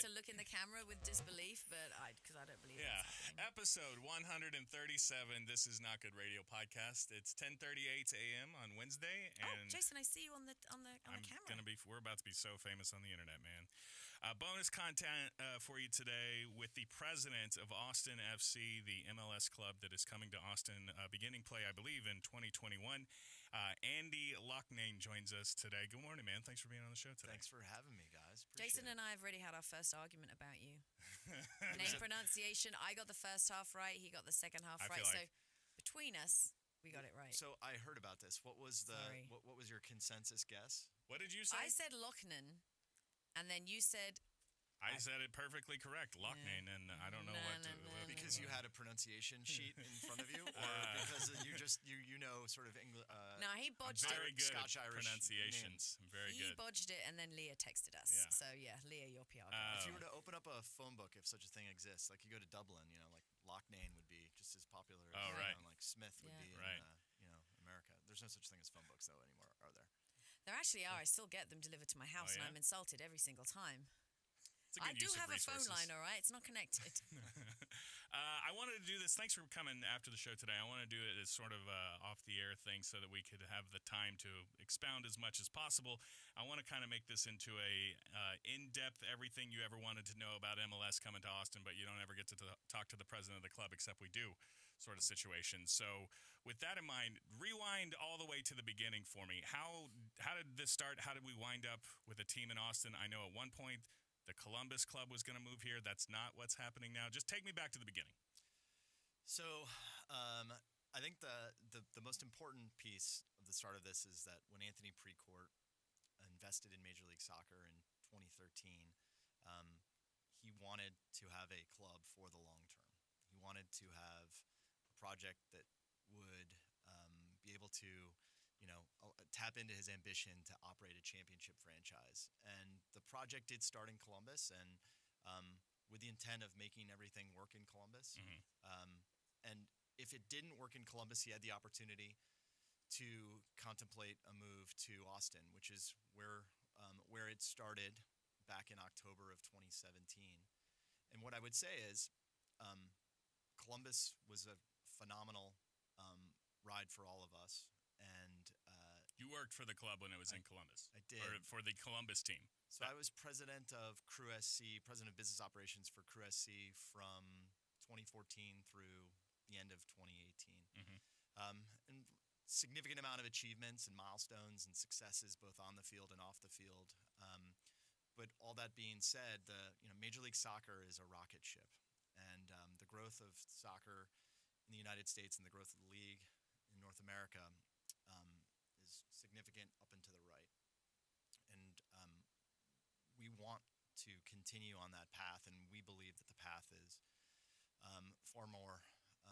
to look in the camera with disbelief, but because I don't believe that's happening. Episode 137. This is Not Good Radio podcast. It's 10:38 a.m. on Wednesday, and Jason, I see you on the camera. We're about to be so famous on the internet, man. Bonus content for you today with the president of Austin FC, the MLS club that is coming to Austin, beginning play, I believe, in 2021. Andy Loughnane joins us today. Good morning, man. Thanks for being on the show today. Thanks for having me, guys. Appreciate Jason and I have already had our first argument about you. Name pronunciation. I got the first half right. He got the second half right. So between us, we got it right. So I heard about this. What was what was your consensus guess? What did you say? I said Loughnane, and then you said... I said it perfectly correct, Loughnane, and I don't know what to... Because you had a pronunciation sheet in front of you, or because you know sort of English... No, he bodged very it. Good Scotch-Irish pronunciations. Very good. He bodged it, and then Leah texted us. Yeah. So, yeah, Leah, your PR guy. If you were to open up a phone book, if such a thing exists, like you go to Dublin, like Loughnane would be just as popular as like Smith would be in America. There's no such thing as phone books, though, anymore, are there? There actually are. I still get them delivered to my house, and I'm insulted every single time. I do have a phone line, all right? It's not connected. I wanted to do this. Thanks for coming after the show today. I want to do it as sort of off-the-air thing so that we could have the time to expound as much as possible. I want to kind of make this into a in-depth everything you ever wanted to know about MLS coming to Austin, but you don't ever get to talk to the president of the club except we do sort of situation. So with that in mind, rewind all the way to the beginning for me. How did this start? How did we wind up with a team in Austin? I know at one point the Columbus Club was going to move here. That's not what's happening now. Just take me back to the beginning. So I think the most important piece of the start of this is that when Anthony Precourt invested in Major League Soccer in 2013, he wanted to have a club for the long term. He wanted to have a project that would be able to tap into his ambition to operate a championship franchise. And the project did start in Columbus, and with the intent of making everything work in Columbus. Mm-hmm. And if it didn't work in Columbus, he had the opportunity to contemplate a move to Austin, which is where it started back in October of 2017. And what I would say is Columbus was a phenomenal ride for all of us. And you worked for the club when it was in Columbus. I did. Or for the Columbus team. So I was president of Crew SC, president of business operations for Crew SC from 2014 through the end of 2018. Mm-hmm. And significant amount of achievements and milestones and successes both on the field and off the field. But all that being said, Major League Soccer is a rocket ship. And the growth of soccer in the United States and the growth of the league in North America is significant up and to the right. And we want to continue on that path, and we believe that the path is far more,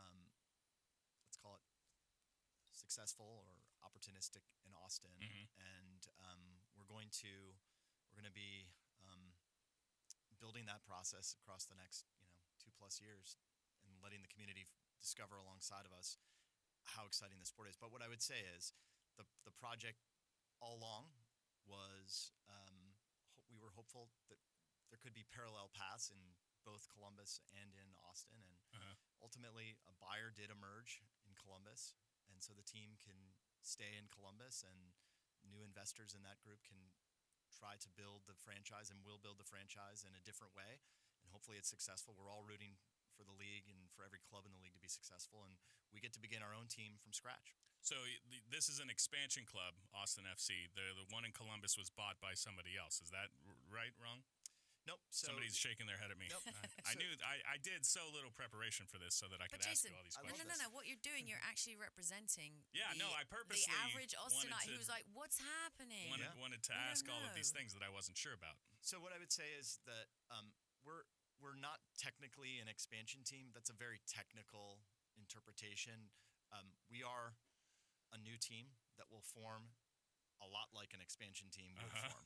let's call it, successful or opportunistic in Austin. Mm-hmm. And we're going to be building that process across the next 2+ years and letting the community discover alongside of us how exciting the sport is. But what I would say is the project all along was we were hopeful that there could be parallel paths in both Columbus and in Austin. And ultimately, a buyer did emerge in Columbus. And so the team can stay in Columbus, and new investors in that group can try to build the franchise, and will build the franchise in a different way. And hopefully it's successful. We're all rooting for the league and for every club in the league to be successful, and we get to begin our own team from scratch. So this is an expansion club, Austin FC. The one in Columbus was bought by somebody else. Is that right, wrong? Nope. Somebody's shaking their head at me. Nope. I did so little preparation for this so that I could ask you all these questions. No. What you're doing, you're actually representing I purposely the average Austinite who's like, what's happening? Wanted to ask all of these things that I wasn't sure about. So what I would say is that we're not technically an expansion team. That's a very technical interpretation. We are a new team that will form a lot like an expansion team would form.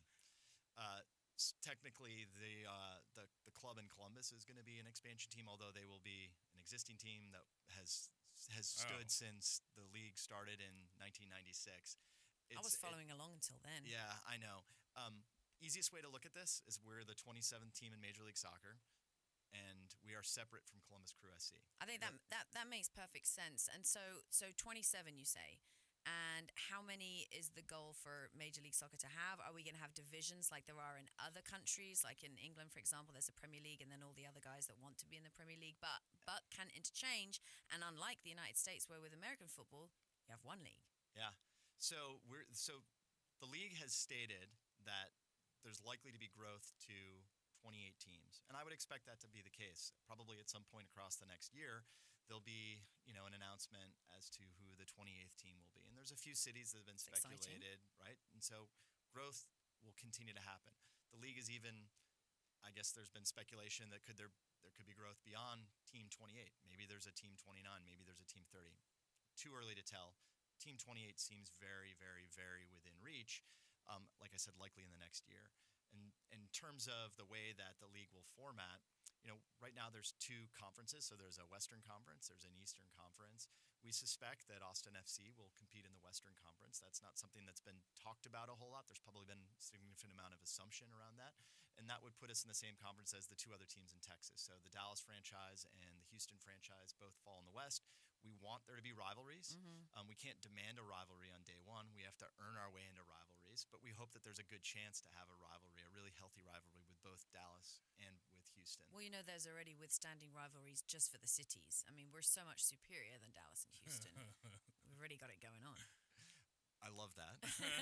Technically, the club in Columbus is going to be an expansion team, although they will be an existing team that has stood since the league started in 1996. I was following along until then. Yeah, I know. easiest way to look at this is we're the 27th team in Major League Soccer, and we are separate from Columbus Crew SC. I think that makes perfect sense. And so 27, you say. And how many is the goal for Major League Soccer to have? Are we going to have divisions like there are in other countries? Like in England, for example, there's a Premier League and then all the other guys that want to be in the Premier League, but can interchange. And unlike the United States, where with American football, you have one league. Yeah. So the league has stated that there's likely to be growth to 28 teams. And I would expect that to be the case. Probably at some point across the next year, there'll be, an announcement as to who the 28th team will be. And there's a few cities that have been speculated, right? And so growth will continue to happen. The league is even, I guess there's been speculation that there could be growth beyond team 28. Maybe there's a team 29, maybe there's a team 30. Too early to tell. Team 28 seems very, very, very within reach. Like I said, likely in the next year. And in terms of the way that the league will format, right now there's two conferences. So there's a Western Conference, there's an Eastern Conference. We suspect that Austin FC will compete in the Western Conference. That's not something that's been talked about a whole lot. There's probably been a significant amount of assumption around that. And that would put us in the same conference as the two other teams in Texas. So the Dallas franchise and the Houston franchise both fall in the West. We want there to be rivalries. Mm-hmm. We can't demand a rivalry on day one. We have to earn our way into rivalries. But we hope that there's a good chance to have a rivalry, a really healthy rivalry with both Dallas and with Houston. Well, there's already withstanding rivalries just for the cities. I mean, we're so much superior than Dallas and Houston. We've already got it going on. I love that.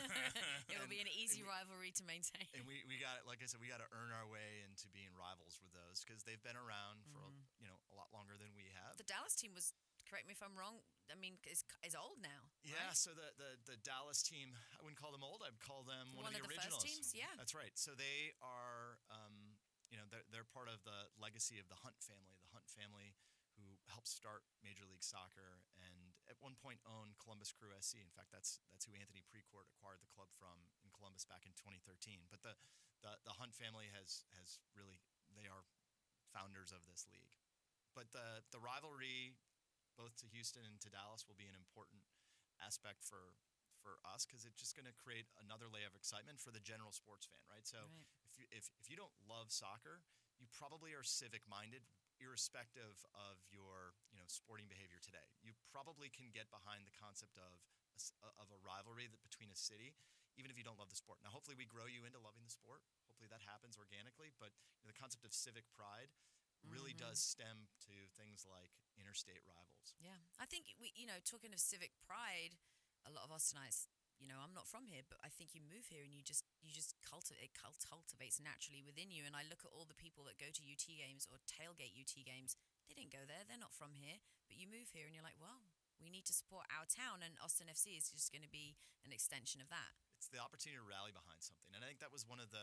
It will be an easy rivalry to maintain. And we got, like I said, we got to earn our way into being rivals with those because they've been around for a lot longer than we have. The Dallas team was, correct me if I'm wrong, I mean, is old now. Yeah, right? So the Dallas team, I wouldn't call them old. I'd call them one of the originals. First teams, yeah. That's right. So they are, they're part of the legacy of the Hunt family. The Hunt family who helped start Major League Soccer and at one point owned Columbus Crew SC. In fact, that's who Anthony Precourt acquired the club from in Columbus back in 2013. But the Hunt family has really, they are founders of this league. But the rivalry, both to Houston and to Dallas, will be an important aspect for us because it's just going to create another layer of excitement for the general sports fan, right? So right. If you don't love soccer, you probably are civic-minded, irrespective of your sporting behavior today. You probably can get behind the concept of a rivalry between a city, even if you don't love the sport. Now, hopefully we grow you into loving the sport. Hopefully that happens organically, but the concept of civic pride really does stem to things like interstate rivals. Yeah. I think, talking of civic pride, a lot of Austinites, I'm not from here, but I think you move here and you just cultivates naturally within you. And I look at all the people that go to UT games or tailgate UT games. They didn't go there. They're not from here. But you move here and you're like, well, we need to support our town. And Austin FC is just going to be an extension of that. It's the opportunity to rally behind something. And I think that was one of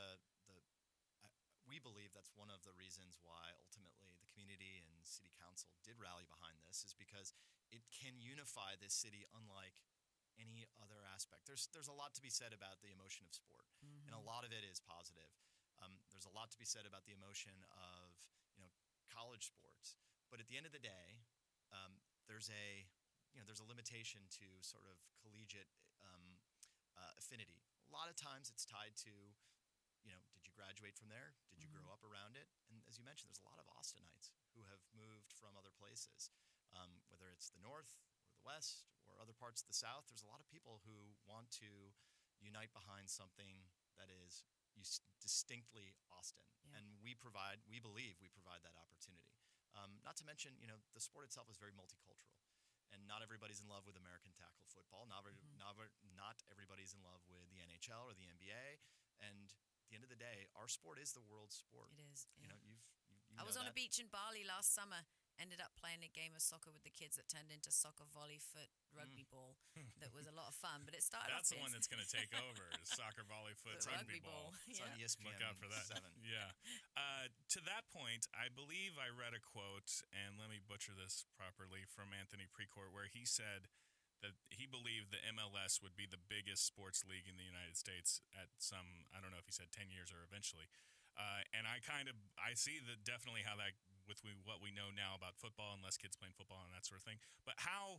we believe that's one of the reasons why ultimately the community and city council did rally behind this is because it can unify this city unlike any other aspect. There's a lot to be said about the emotion of sport, and a lot of it is positive. There's a lot to be said about the emotion of college sports, but at the end of the day, there's a limitation to sort of collegiate affinity. A lot of times it's tied to did you graduate from there? Did you grow up around it? And as you mentioned, there's a lot of Austinites who have moved from other places, whether it's the North or the West or other parts of the South. There's a lot of people who want to unite behind something that is distinctly Austin. Yeah. And we believe we provide that opportunity. Not to mention, the sport itself is very multicultural. And not everybody's in love with American tackle football. Not everybody's in love with the NHL or the NBA. And at the end of the day, our sport is the world's sport. It is. Yeah. You I was on a beach in Bali last summer. Ended up playing a game of soccer with the kids that turned into soccer, volley, foot, rugby ball. That was a lot of fun, but it started That's the one that's going to take over, is soccer, volley, foot, rugby ball. It's on ESPN. Look out for that. 7. Yeah. To that point, I believe I read a quote, and let me butcher this properly, from Anthony Precourt, where he said that he believed the MLS would be the biggest sports league in the United States at some, I don't know if he said 10 years or eventually. And I see that definitely how that, with what we know now about football and less kids playing football and that sort of thing. But how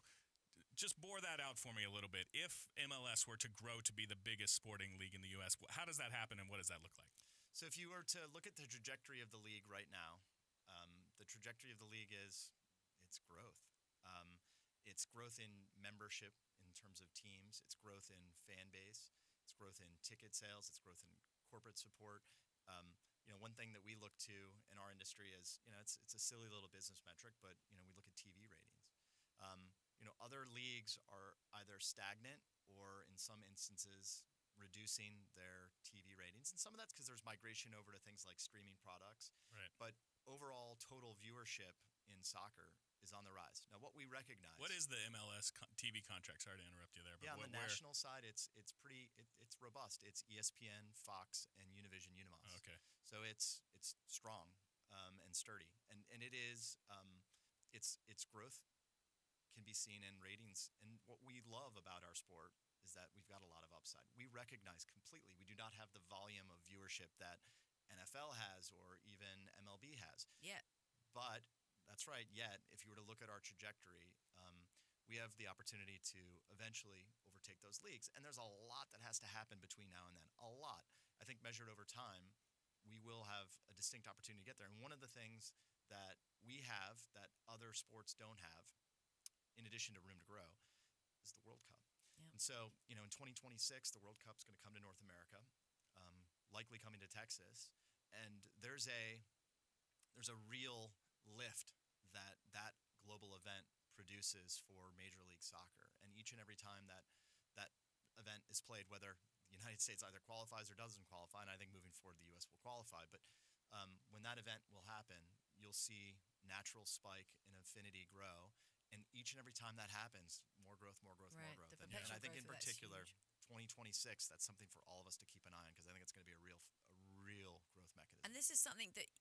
just bore that out for me a little bit. If MLS were to grow to be the biggest sporting league in the U.S., how does that happen, and what does that look like? So if you were to look at the trajectory of the league right now, the trajectory of the league is its growth. It's growth in membership in terms of teams. It's growth in fan base. It's growth in ticket sales. It's growth in corporate support. One thing that we look to in our industry is, it's a silly little business metric, but, we look at TV ratings. Other leagues are either stagnant or in some instances reducing their TV ratings. And some of that's because there's migration over to things like streaming products. Right. But overall total viewership in soccer is on the rise. Now, what we recognize... What is the MLS TV contract? Sorry to interrupt you there. But on the national side, it's robust. It's ESPN, Fox, and Univision Unimos. Oh, okay. So it's strong and sturdy. And it is... its growth can be seen in ratings. And what we love about our sport is that we've got a lot of upside. We recognize completely we do not have the volume of viewership that NFL has or even MLB has. Yeah. But that's right. Yet, if you were to look at our trajectory, we have the opportunity to eventually overtake those leagues. And there's a lot that has to happen between now and then. A lot. I think measured over time, we will have a distinct opportunity to get there. And one of the things that we have that other sports don't have, in addition to room to grow, is the World Cup. Yeah. And so, in 2026, the World Cup's going to come to North America, likely coming to Texas. And there's a real lift that global event produces for Major League Soccer. And each and every time that event is played, whether the United States either qualifies or doesn't qualify, and I think moving forward the U.S. will qualify, but when that event will happen, you'll see natural spike in affinity grow. And each and every time that happens, more growth, more growth, Right. more growth. The And I think in perpetual growth of that's particular, huge. 2026, that's something for all of us to keep an eye on because I think it's going to be a real growth mechanism. And this is something that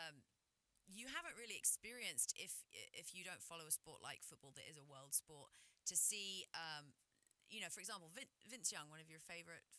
you haven't really experienced if you don't follow a sport like football that is a world sport. To see, for example, Vince Young, one of your favorite,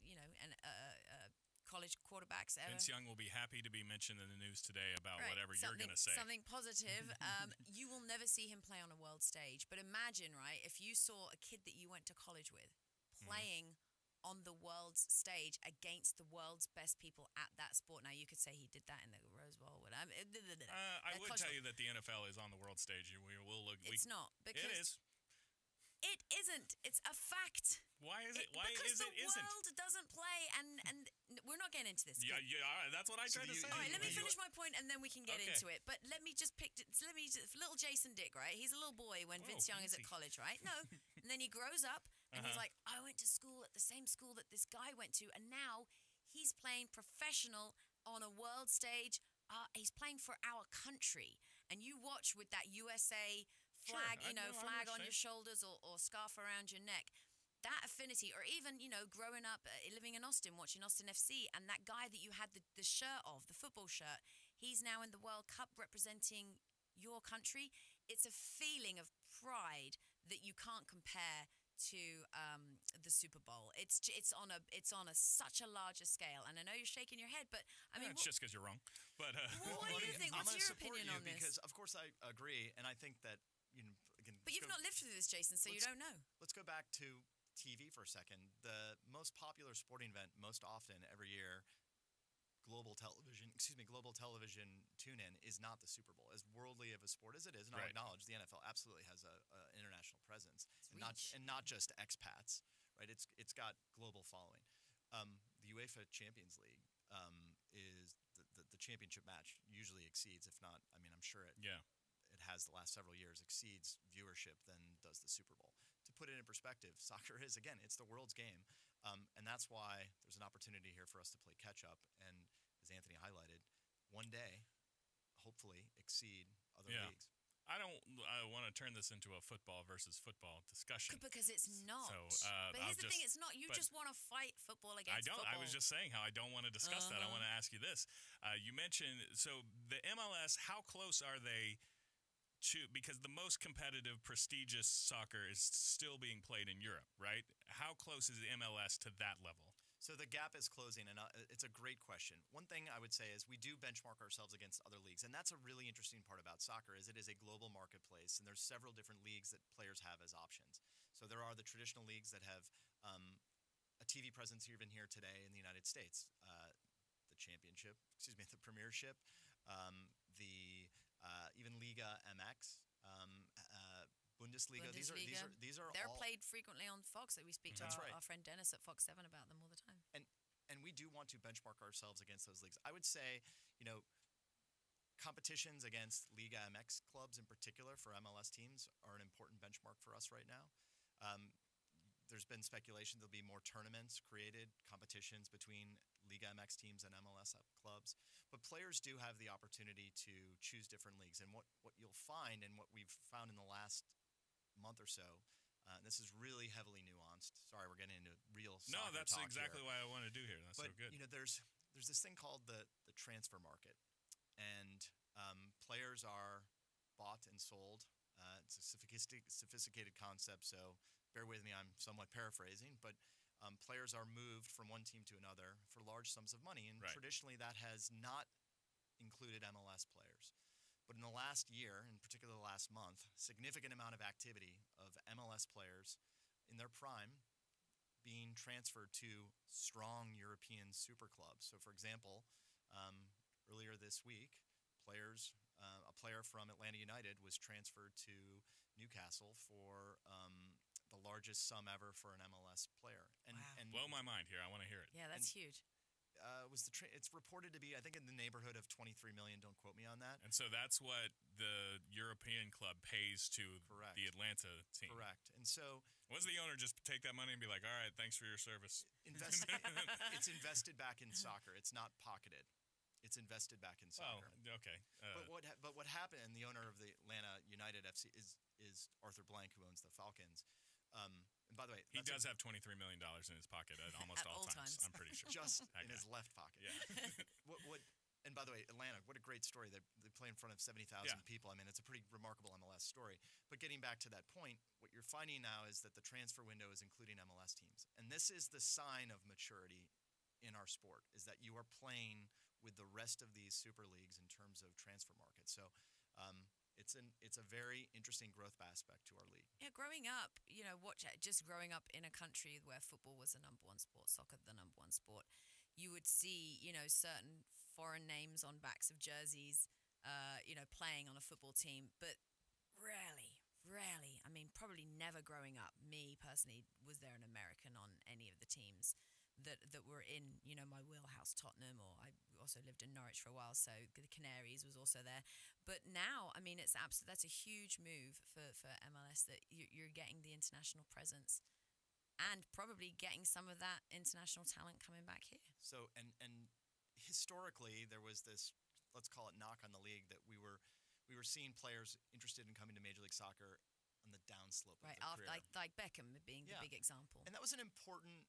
college quarterbacks ever. Vince Young will be happy to be mentioned in the news today about Right. whatever you're going to say. Something positive. You will never see him play on a world stage. But imagine, right, if you saw a kid that you went to college with playing on the world's stage against the world's best people at that sport. Now, you could say he did that in the Rose Bowl. I would tell you that the NFL is on the world stage. It's not. Because it is. It isn't. It's a fact. Why is it? Because the isn't? world doesn't play, and we're not getting into this. Yeah, that's what I tried to say. All right, let me finish my point, and then we can get into it. But let me just little Jason Dick, right? He's a little boy when Vince Young is at college, right? No, and then he grows up, and he's like, I went to school at the same school that this guy went to, and now he's playing professional on a world stage. He's playing for our country, and you watch with that USA flag, flag on your shoulders or scarf around your neck. That affinity, or even, growing up, living in Austin, watching Austin FC, and that guy that you had the shirt of, the football shirt, he's now in the World Cup representing your country. It's a feeling of pride that you can't compare to the Super Bowl. It's on such a larger scale, and I know you're shaking your head, but I mean, it's just because you're wrong. But what do you think? What's your opinion on this? Because of course I agree, and I think that again. But you've not lived through this, Jason, so you don't know. Let's go back to TV for a second. The most popular sporting event most often every year, global television tune-in is not the Super Bowl. As worldly of a sport as it is, and I'll acknowledge the NFL absolutely has a international presence, and not just expats, right? It's got global following. The UEFA Champions League is the championship match usually exceeds, if not, I mean, I'm sure it has the last several years exceeds viewership than does the Super Bowl. To put it in perspective, soccer is, again, it's the world's game. And that's why there's an opportunity here for us to play catch up. And as Anthony highlighted, one day, hopefully, exceed other leagues. I want to turn this into a football versus football discussion. Because it's not. So, but here's the thing, it's not. You just want to fight football against football. I was just saying how I don't want to discuss that. I want to ask you this. You mentioned, so the MLS, how close are they to, because the most competitive, prestigious soccer is still being played in Europe, right? How close is the MLS to that level? So the gap is closing, and it's a great question. One thing I would say is we do benchmark ourselves against other leagues, and that's a really interesting part about soccer is it is a global marketplace, and there's several different leagues that players have as options. So there are the traditional leagues that have a TV presence even here today in the United States, the Championship, the Premiership, the even Liga MX. Bundesliga. These are They're all played frequently on Fox. We speak to That's right. our friend Dennis at Fox 7 about them all the time. and we do want to benchmark ourselves against those leagues. I would say, competitions against Liga MX clubs in particular for MLS teams are an important benchmark for us right now. There's been speculation there'll be more tournaments created, competitions between Liga MX teams and MLS clubs. But players do have the opportunity to choose different leagues. And what you'll find and what we've found in the last month or so, this is really heavily nuanced. Sorry, we're getting into real soccer No, that's talk exactly here. what I want to do here. That's But so good. there's this thing called the transfer market, and players are bought and sold. It's a sophisticated concept, so bear with me. I'm somewhat paraphrasing, but players are moved from one team to another for large sums of money, and Right. traditionally that has not included MLS players. But in the last year, in particular the last month, significant amount of activity of MLS players in their prime being transferred to strong European super clubs. So, for example, earlier this week, a player from Atlanta United was transferred to Newcastle for the largest sum ever for an MLS player. Wow. Blow my mind here. I want to hear it. Yeah, that's huge. It's reported to be, I think, in the neighborhood of 23 million. Don't quote me on that. And so that's what the European club pays to Correct. the Atlanta team. Correct. And so Was the owner just take that money and be like, all right, thanks for your service? it's invested back in soccer. It's not pocketed. It's invested back in Oh, soccer. okay. But what happened? And the owner of the Atlanta United FC is Arthur Blank, who owns the Falcons. And by the way, He does have $23 million in his pocket at almost At all all times. times. I'm pretty sure. just That in guy. his left pocket. Yeah. And by the way, Atlanta, what a great story. They play in front of 70,000 Yeah. people. I mean, it's a pretty remarkable MLS story. But getting back to that point, what you're finding now is that the transfer window is including MLS teams. And this is the sign of maturity in our sport, is that you are playing with the rest of these super leagues in terms of transfer markets. So it's a very interesting growth aspect to our league. Yeah, growing up, just growing up in a country where football was the number one sport, soccer the number one sport, you would see, certain foreign names on backs of jerseys, playing on a football team, but rarely, I mean, probably never growing up, me personally, was there an American on any of the teams that were in, my wheelhouse, Tottenham, or I also lived in Norwich for a while, so the Canaries was also there. But now, I mean, that's a huge move for MLS that you're getting the international presence and probably getting some of that international talent coming back here. So and historically there was this, let's call it, knock on the league that we were seeing players interested in coming to Major League Soccer on the downslope Right, of their career. like Beckham being the Yeah. big example. And that was an important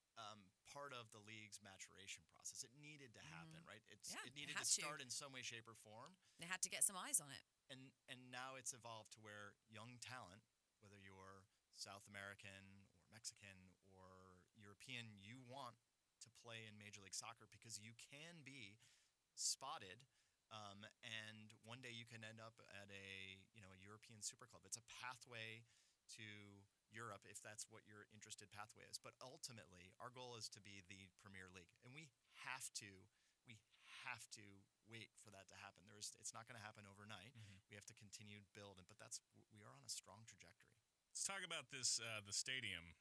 part of the league's maturation process. It needed to happen, right? Yeah, it it needed had to to. start in some way, shape, or form. They had to get some eyes on it. And now it's evolved to where young talent, whether you're South American or Mexican or European, you want to play in Major League Soccer because you can be spotted, and one day you can end up at a European super club. It's a pathway to Europe if that's what your interested pathway is. But ultimately, our goal is to be the Premier League, and we have to wait for that to happen. It's not going to happen overnight. We have to continue to build, but we are on a strong trajectory. Let's talk about this, the stadium.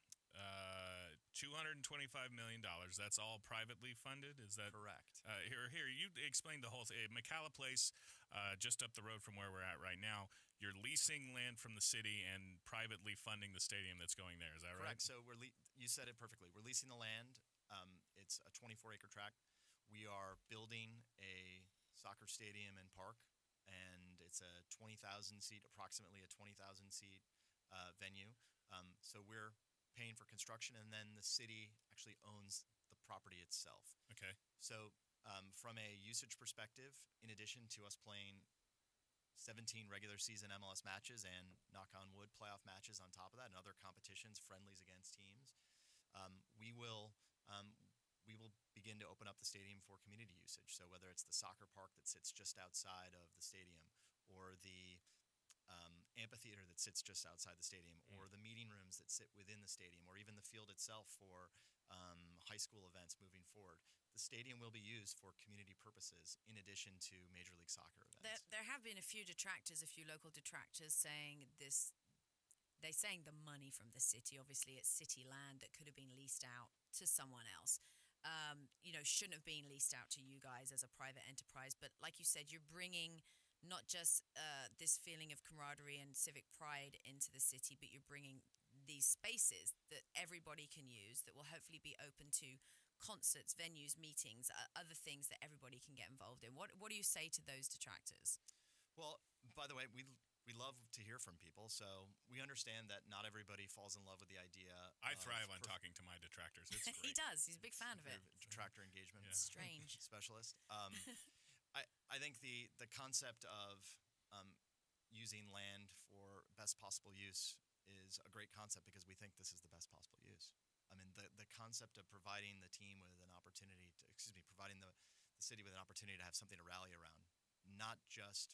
$225 million. That's all privately funded? Is that Correct. Here, you explained the whole thing. McCalla Place, just up the road from where we're at right now, you're leasing land from the city and privately funding the stadium that's going there. Is that right? Correct. So you said it perfectly. We're leasing the land. It's a 24-acre tract. We are building a soccer stadium and park, and it's approximately a 20,000-seat venue. So we're paying for construction, and then the city actually owns the property itself. Okay. So from a usage perspective, in addition to us playing 17 regular season MLS matches and, knock on wood, playoff matches on top of that, and other competitions, friendlies against teams, we will we will begin to open up the stadium for community usage. So whether it's the soccer park that sits just outside of the stadium, or the amphitheater that sits just outside the stadium, or the meeting rooms that sit within the stadium, or even the field itself for high school events moving forward. The stadium will be used for community purposes in addition to Major League Soccer events. There have been a few detractors, a few local detractors saying this. They're saying the money from the city, obviously it's city land that could have been leased out to someone else, shouldn't have been leased out to you guys as a private enterprise. But like you said, you're bringing not just this feeling of camaraderie and civic pride into the city, but you're bringing these spaces that everybody can use that will hopefully be open to concerts, venues, meetings, other things that everybody can get involved in. What do you say to those detractors? Well, by the way, we love to hear from people, so we understand that not everybody falls in love with the idea. I thrive on talking to my detractors. It's great. He does. He's a big fan of it. Detractor engagement. Yeah. Strange. Specialist. I think the concept of using land for best possible use is a great concept because we think this is the best possible use. I mean, the concept of providing the team with an opportunity to, providing the city with an opportunity to have something to rally around, not just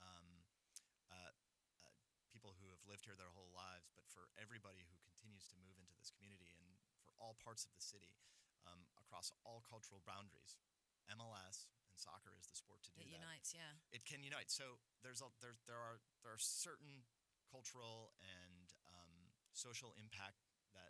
people who have lived here their whole lives, but for everybody who continues to move into this community and for all parts of the city, across all cultural boundaries. MLS and soccer is the sport to do It that. unites, yeah. It can unite. So there are certain cultural and social impact that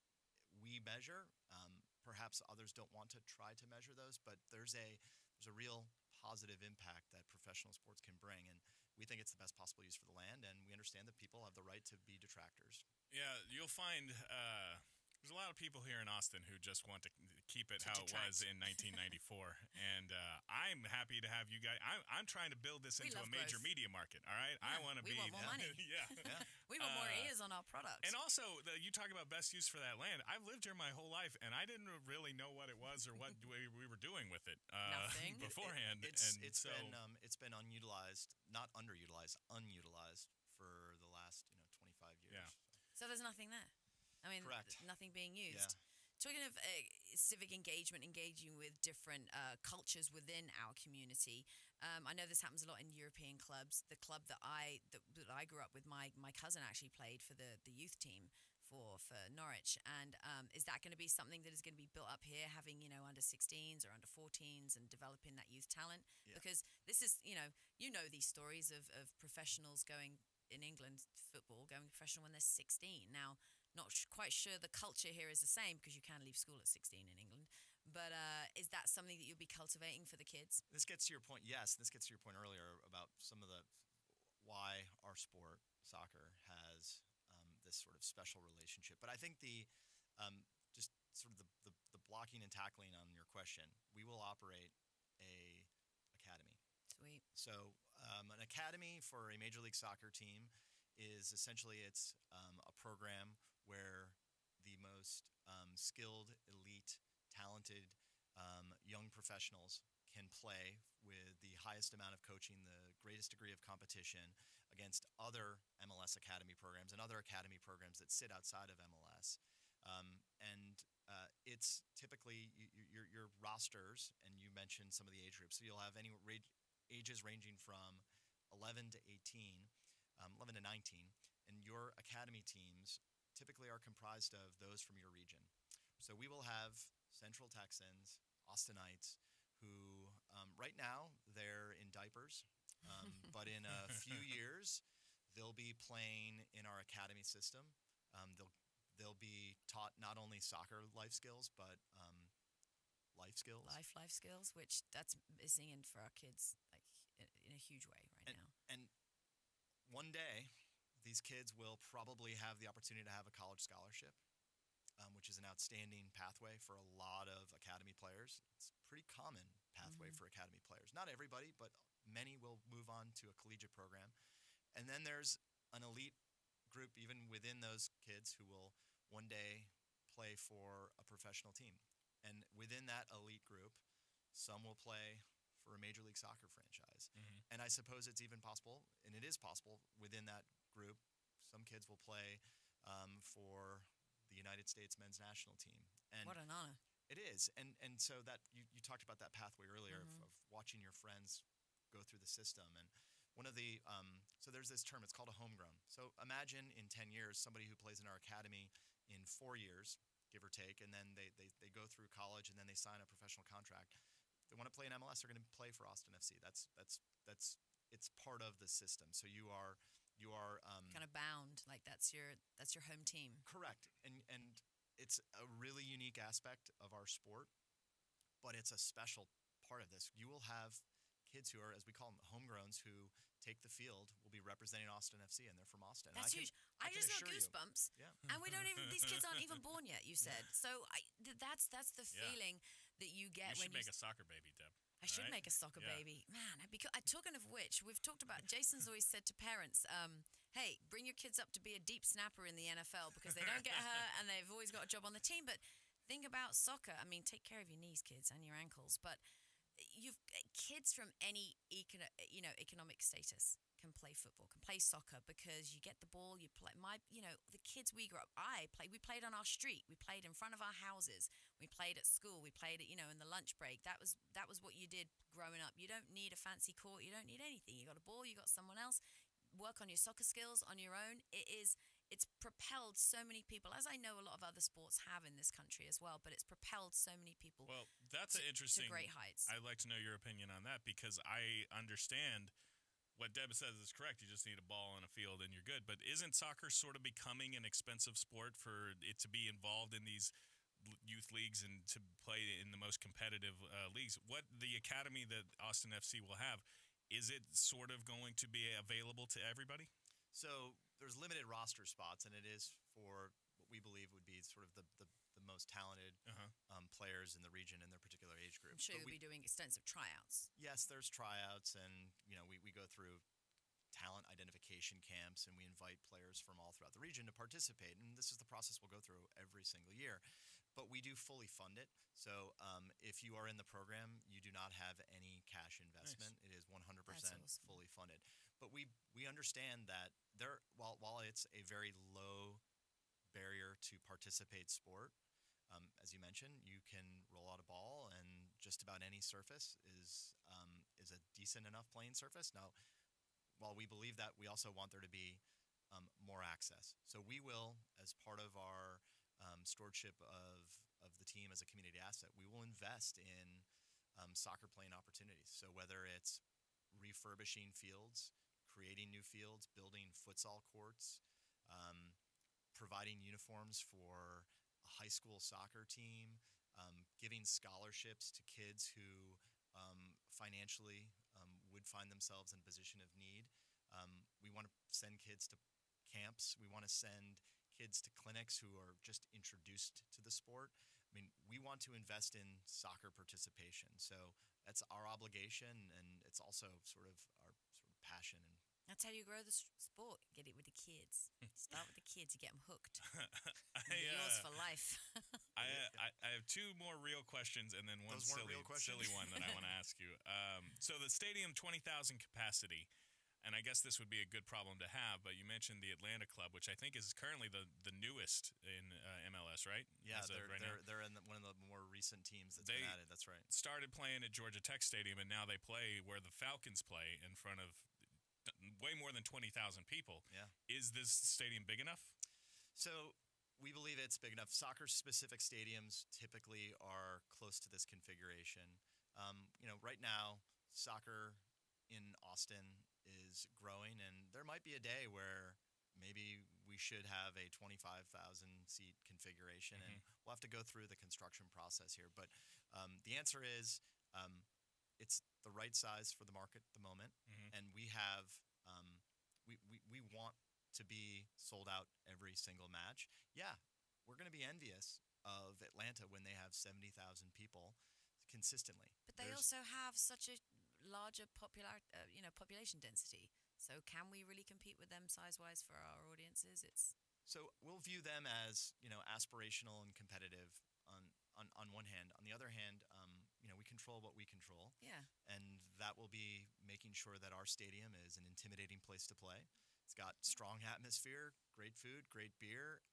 we measure. Perhaps others don't want to try to measure those, but there's a real positive impact that professional sports can bring, and we think it's the best possible use for the land, and we understand that people have the right to be detractors. Yeah, you'll find there's a lot of people here in Austin who just want to keep it how it was in 1994, and I'm happy to have you guys. I'm trying to build this We into a love major growth. media market. All right, I want to we be. want more money. Yeah. We want more ears on our products. And also, you talk about best use for that land. I've lived here my whole life, and I didn't really know what it was or what we were doing with it Nothing. beforehand. It's so, been unutilized, not underutilized, unutilized for the last 25 years. Yeah. So there's nothing there. I mean, Correct. nothing being used. Yeah. Talking of civic engagement, engaging with different cultures within our community, I know this happens a lot in European clubs. The club that I grew up with, my cousin actually played for the youth team for Norwich. And is that going to be something that is going to be built up here, having, under 16s or under 14s and developing that youth talent? Yeah. Because this is, these stories of professionals going in England, football, going professional when they're 16. Now, not quite sure the culture here is the same because you can leave school at 16 in England. But is that something that you'll be cultivating for the kids? This gets to your point. Yes, this gets to your point earlier about some of the why our sport, soccer, has this sort of special relationship. But I think just sort of the blocking and tackling on your question, we will operate a academy. Sweet. So an academy for a Major League Soccer team is essentially it's a program where the most skilled, elite, talented young professionals can play with the highest amount of coaching, the greatest degree of competition against other MLS academy programs and other academy programs that sit outside of MLS. It's typically your rosters, and you mentioned some of the age groups. So you'll have ages ranging from 11 to 18, 11 to 19, and your academy teams typically are comprised of those from your region. So we will have Central Texans, Austinites, who right now they're in diapers, but in a few years they'll be playing in our academy system. They'll be taught not only soccer life skills, but life skills. Life skills, which that's missing in for our kids in a huge way right now. And one day, these kids will probably have the opportunity to have a college scholarship, which is an outstanding pathway for a lot of academy players. It's a pretty common pathway for academy players. Not everybody, but many will move on to a collegiate program. And then there's an elite group even within those kids who will one day play for a professional team. And within that elite group, some will play for a Major League Soccer franchise. Mm-hmm. And I suppose it's even possible, and it is possible, within that group, some kids will play for the United States men's national team. And What an honor. It is, and so that you talked about that pathway earlier of watching your friends go through the system, and one of the so there's this term, it's called a homegrown. So imagine in 10 years somebody who plays in our academy in 4 years, give or take, and then they go through college and then they sign a professional contract. If they want to play in MLS, they're going to play for Austin FC. That's it's part of the system. So you are Kind of bound, like that's your home team. correct, and it's a really unique aspect of our sport, but it's a special part of this. You will have kids who are, as we call them, homegrowns, who take the field, will be representing Austin FC, and they're from Austin. That's huge. I can just got assure you- goosebumps. Yeah. And we don't even, these kids aren't even born yet, you said. So that's the Yeah. feeling that you get You when should make a soccer baby, Deb. I should Alright? make a soccer Yeah. baby. Man, because talking of which, we've talked about, Jason's always said to parents, hey, bring your kids up to be a deep snapper in the NFL because they don't get hurt and they've always got a job on the team. But think about soccer. I mean, take care of your knees, kids, and your ankles. But you've kids from any economic status can play football, can play soccer because you get the ball, you play. The kids we grew up, we played on our street, we played in front of our houses, we played at school, we played it, in the lunch break. That was what you did growing up. You don't need a fancy court, you don't need anything. You got a ball, you got someone else. Work on your soccer skills on your own. It's propelled so many people, as I know a lot of other sports have in this country as well, but it's propelled so many people Well, that's an interesting. to great heights. I'd like to know your opinion on that because I understand what Deb says is correct. You just need a ball on a field and you're good. But isn't soccer sort of becoming an expensive sport for it to be involved in these youth leagues and to play in the most competitive leagues? What the academy that Austin FC will have, is it sort of going to be available to everybody? So there's limited roster spots, and it is for what we believe would be sort of the most talented players in the region in their particular age group. I'm sure But you'll be doing extensive tryouts. yes, there's tryouts, and we go through talent identification camps, and we invite players from all throughout the region to participate. And this is the process we'll go through every single year. But we do fully fund it. So if you are in the program, you do not have any cash investment. It is 100% awesome. fully funded. But we understand that while it's a very low barrier to participate sport, as you mentioned, you can roll out a ball, and just about any surface is a decent enough playing surface. Now, while we believe that, we also want there to be more access. So we will, as part of our stewardship of the team as a community asset, we will invest in soccer playing opportunities. So whether it's refurbishing fields, creating new fields, building futsal courts, providing uniforms for a high school soccer team, giving scholarships to kids who financially would find themselves in a position of need. We want to send kids to camps. We want to send kids to clinics who are just introduced to the sport. I mean, we want to invest in soccer participation. So that's our obligation, and it's also sort of our passion. And That's how you grow the sport. Get it with the kids. Start with the kids. You get them hooked. I, Yours for life. I have two more real questions and then one Those weren't real questions? silly one that I want to ask you. So the stadium, 20,000 capacity, and I guess this would be a good problem to have, but you mentioned the Atlanta club, which I think is currently the newest in MLS, right? yeah, As of right now. they're in one of the more recent teams that's They- been added. That's right. Started playing at Georgia Tech Stadium, and now they play where the Falcons play in front of way more than 20,000 people. Yeah. Is this stadium big enough? So we believe it's big enough. Soccer-specific stadiums typically are close to this configuration. Right now, soccer in Austin is growing, and there might be a day where maybe we should have a 25,000 seat configuration, and we'll have to go through the construction process here. But the answer is it's the right size for the market at the moment, and we have we want to be sold out every single match. Yeah, we're going to be envious of Atlanta when they have 70,000 people consistently. But they also have such a larger population density. So can we really compete with them size-wise for our audiences? So we'll view them as aspirational and competitive on one hand. On the other hand, we control what we control, Yeah. and that will be making sure that our stadium is an intimidating place to play. It's got strong atmosphere, great food, great beer, and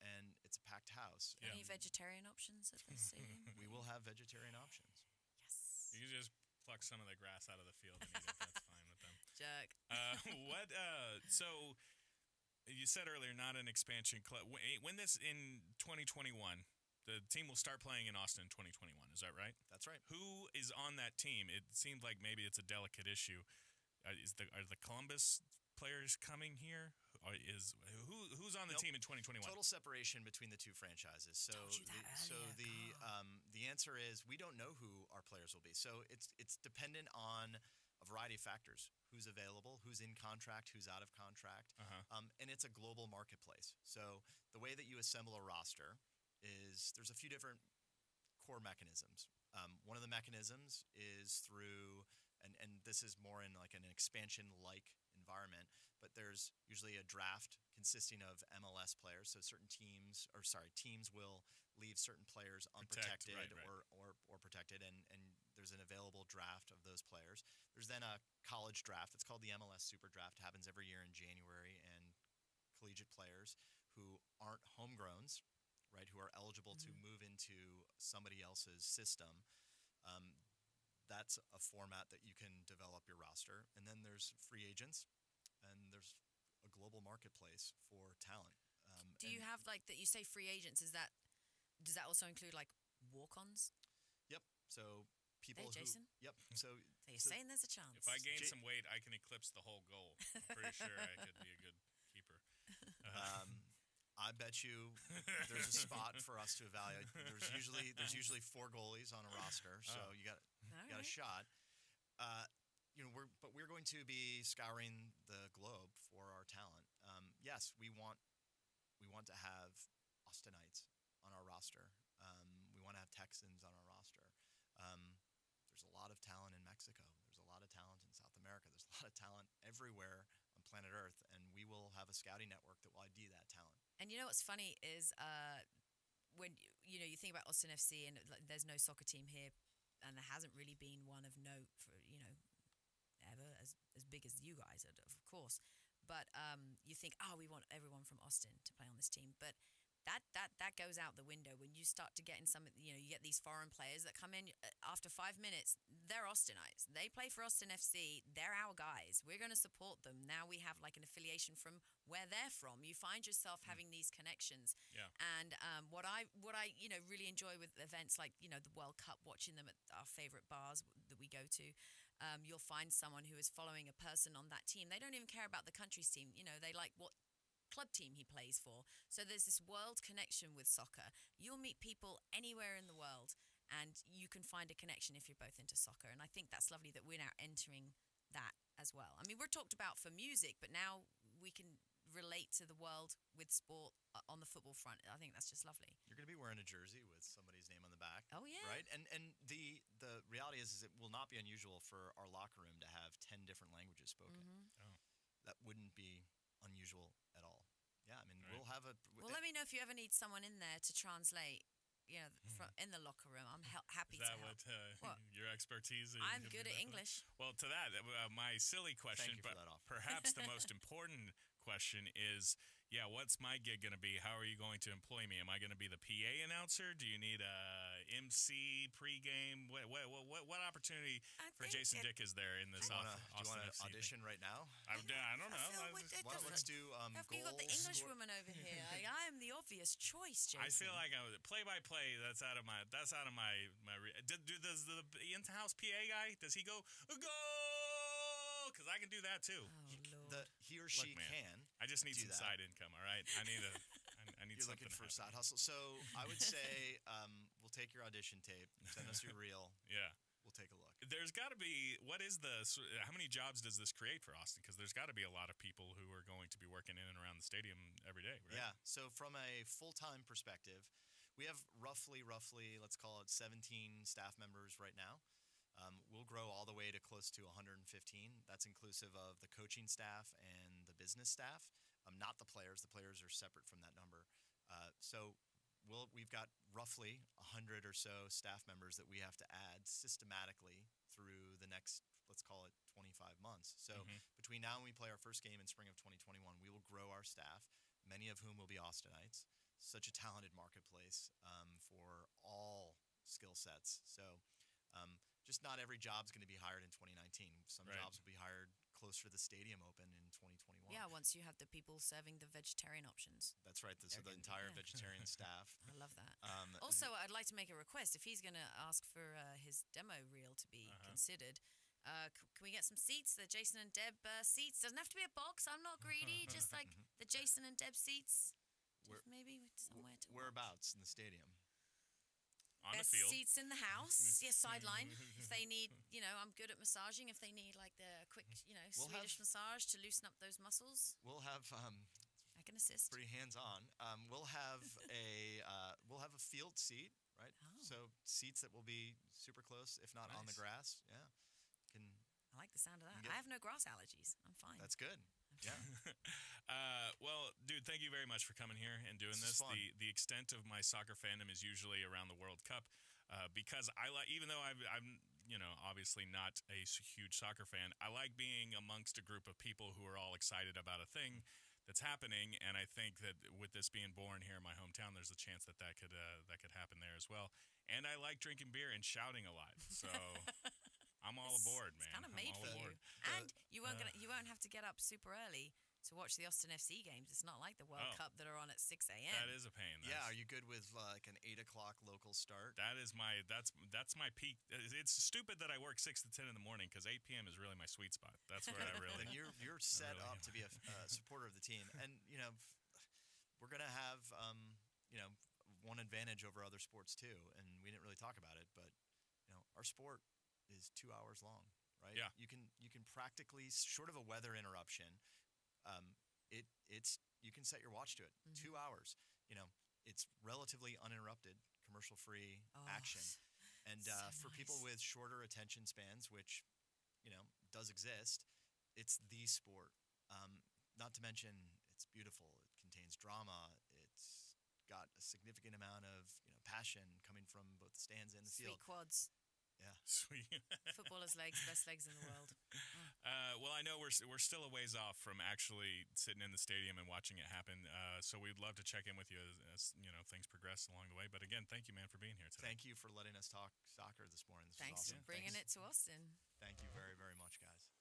it's a packed house. Yeah. Any vegetarian options at the stadium? We will have vegetarian options. Yes. You can just pluck some of the grass out of the field and eat it. That's fine with them. Jerk. What? So you said earlier, not an expansion club. When this in 2021, the team will start playing in Austin in 2021. Is that right? That's right. Who is on that team? It seems like maybe it's a delicate issue. Are the Columbus players coming here? Or who's on the Nope. team in 2021? Total separation between the two franchises. So Told you that the answer is we don't know who our players will be. So it's dependent on a variety of factors: who's available, who's in contract, who's out of contract, and it's a global marketplace. So the way that you assemble a roster is there's a few different core mechanisms. One of the mechanisms is through, and this is more in like an expansion-like environment, but there's usually a draft consisting of MLS players. So certain teams will leave certain players unprotected right. or protected, and there's an available draft of those players. There's then a college draft. It's called the MLS Super Draft. It happens every year in January, and collegiate players who aren't homegrowns, right, who are eligible to move into somebody else's system. That's a format that you can develop your roster. And then there's free agents, and there's a global marketplace for talent. Do you have like that? You say free agents. Does that also include like walk-ons? Yep. So people Hey, Jason. Yep. So So you're saying there's a chance? If I gain some weight, I can eclipse the whole goal. I'm pretty sure I could be a good keeper. I bet you there's a spot for us to evaluate. There's usually 4 goalies on a roster, so you got a shot. We're going to be scouring the globe for our talent. Yes, we want to have Austinites on our roster. We want to have Texans on our roster. There's a lot of talent in Mexico. There's a lot of talent in South America. There's a lot of talent everywhere on planet Earth, and we will have a scouting network that will ID that talent. And you know what's funny is when you think about Austin FC and like, there's no soccer team here, and there hasn't really been one of note for ever as big as you guys are, of course. But you think, we want everyone from Austin to play on this team, but that goes out the window when you start to get in some. You get these foreign players that come in after 5 minutes. They're Austinites. They play for Austin FC. They're our guys. We're going to support them. Now we have like an affiliation from where they're from. You find yourself having these connections. Yeah. And what I really enjoy with events like the World Cup, watching them at our favorite bars that we go to. You'll find someone who is following a person on that team. They don't even care about the country's team. They like what club team he plays for. So there's this world connection with soccer. You'll meet people anywhere in the world, and you can find a connection if you're both into soccer. And I think that's lovely that we're now entering that as well. I mean, we're talked about for music, but now we can relate to the world with sport on the football front. I think that's just lovely. You're going to be wearing a jersey with somebody's name on the back. Oh, yeah. Right? And the reality is it will not be unusual for our locker room to have 10 different languages spoken. Oh. That wouldn't be unusual at all. Yeah, I mean, Right. we'll have a... Well, let me know if you ever need someone in there to translate, in the locker room. I'm happy Is to that help. what your expertise is? I'm good at English. Well, to that, my silly question, you for but that offer. perhaps the most important question is, what's my gig going to be? How are you going to employ me? Am I going to be the PA announcer? Do you need a MC pregame? What opportunity for Jason Dick is there in this Do you Austin want to FC thing? audition right now? I don't know. Let's do You got the goals. English woman over here. I am the obvious choice, Jason. I feel like play-by-play. That's out of my. Does the in-house PA guy? Does he go? Because I can do that too. Oh, Lord. He or she Look, man, can. I just need do some that. side income. All right, I need You're something looking for a to side hustle. So I would say we'll take your audition tape, send us your reel. Yeah. We'll take a look. There's got to be. How many jobs does this create for Austin? Because there's got to be a lot of people who are going to be working in and around the stadium every day, right? Yeah. So from a full-time perspective, we have roughly, let's call it 17 staff members right now. We'll grow all the way to close to 115. That's inclusive of the coaching staff and the business staff, not the players. The players are separate from that number. We've got roughly 100 or so staff members that we have to add systematically through the next, let's call it 25 months. So between now and we play our first game in spring of 2021, we will grow our staff, many of whom will be Austinites. such a talented marketplace for all skill sets. So just not every job's going to be hired in 2019. Some Right. jobs will be hired closer to the stadium open in 2021. Yeah, once you have the people serving the vegetarian options. That's right. So the Okay. entire Yeah. vegetarian staff. I love that. Um, Also, I'd like to make a request. If he's going to ask for his demo reel to be considered, can we get some seats? The Jason and Deb seats. Doesn't have to be a box. I'm not greedy. Just like the Jason and Deb seats. Where- Just maybe somewhere to Whereabouts in the stadium? On the Best field. seats in the house. Yeah, sideline. If they need, I'm good at massaging. If they need like the quick, We'll Swedish have- massage to loosen up those muscles, We'll have I can assist. pretty hands-on. We'll have a field seat, right? Oh. So seats that will be super close, if not on the Nice. grass. Yeah, can I like the sound of that. get- I have no grass allergies. I'm fine. that's good. Yeah. Well, dude, thank you very much for coming here and doing This this. is fun. The extent of my soccer fandom is usually around the World Cup, because I like, even though I'm obviously not a huge soccer fan, I like being amongst a group of people who are all excited about a thing that's happening, and I think that with this being born here in my hometown, there's a chance that could happen there as well. And I like drinking beer and shouting a lot, so I'm all aboard, man. It's kind of I'm made all for you. aboard. And you won't have to get up super early to watch the Austin FC games. It's not like the World Oh. Cup that are on at 6 a.m. That is a pain. Yeah. Are That's- you good with like an 8 o'clock local start? That is that's my peak. It's stupid that I work 6 to 10 in the morning because 8 p.m. is really my sweet spot. That's where I really. Then you're set really up to be a supporter of the team, and we're gonna have one advantage over other sports too, and we didn't really talk about it, but our sport is 2 hours long, right? Yeah. You can practically, short of a weather interruption, you can set your watch to it. 2 hours. It's relatively uninterrupted, commercial free action. And so for people nice. with shorter attention spans, which does exist, it's the sport. Not to mention, it's beautiful. It contains drama. It's got a significant amount of passion coming from both the stands and the Sweet field. quads. Yeah. Sweet. Footballers' legs, best legs in the world. Well, I know we're still a ways off from actually sitting in the stadium and watching it happen. So we'd love to check in with you as things progress along the way. But again, thank you, man, for being here today. Thank you for letting us talk soccer this morning. This was Thanks awesome. for bringing it to Austin. Thank you very, very much, guys.